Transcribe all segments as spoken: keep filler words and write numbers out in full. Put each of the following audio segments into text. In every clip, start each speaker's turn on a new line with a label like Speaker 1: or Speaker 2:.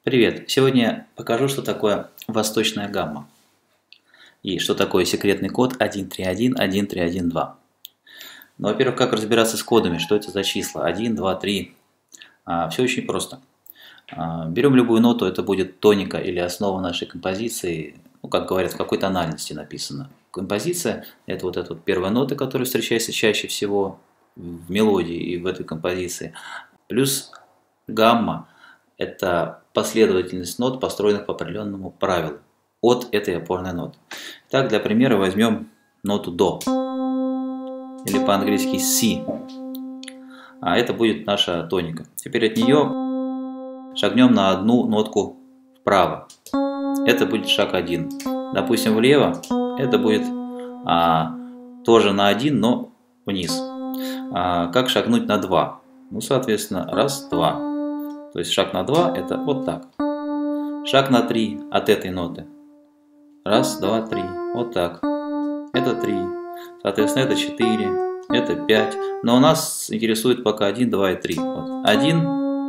Speaker 1: Привет! Сегодня я покажу, что такое восточная гамма и что такое секретный код один три один один три один два. Ну, во-первых, как разбираться с кодами, что это за числа один, два, три. А, все очень просто. А, берем любую ноту, это будет тоника или основа нашей композиции, ну, как говорят, в какой тональности написано. Композиция – это вот эта вот первая нота, которая встречается чаще всего в мелодии и в этой композиции, плюс гамма. Это последовательность нот, построенных по определенному правилу от этой опорной ноты. Так, для примера возьмем ноту до, или по-английски си. А это будет наша тоника. Теперь от нее шагнем на одну нотку вправо. Это будет шаг один. Допустим, влево это будет а, тоже на один, но вниз. А, как шагнуть на два? Ну, соответственно, раз, два. То есть шаг на два это вот так. Шаг на три от этой ноты. Раз, два, три. Вот так. Это три. Соответственно, это четыре. Это пять. Но у нас интересует пока один, два и три. Вот. один,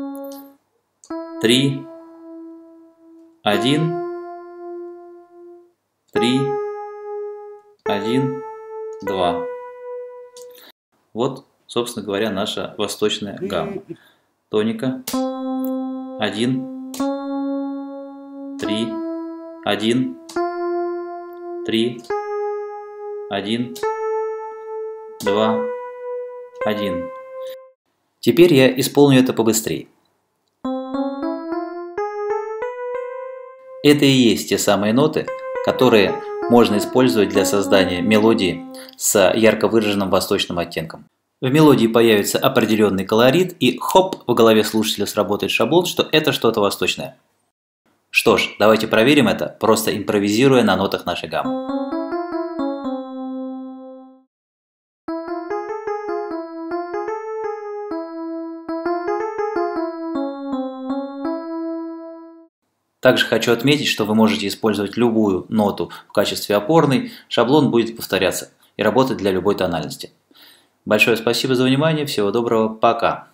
Speaker 1: три, один, три, один, два. Вот, собственно говоря, наша восточная гамма. Тоника. один, три, один, три, один, два, один. Теперь я исполню это побыстрее. Это и есть те самые ноты, которые можно использовать для создания мелодии с ярко выраженным восточным оттенком. В мелодии появится определенный колорит, и хоп, в голове слушателя сработает шаблон, что это что-то восточное. Что ж, давайте проверим это, просто импровизируя на нотах нашей гаммы. Также хочу отметить, что вы можете использовать любую ноту в качестве опорной, шаблон будет повторяться и работать для любой тональности. Большое спасибо за внимание, всего доброго, пока!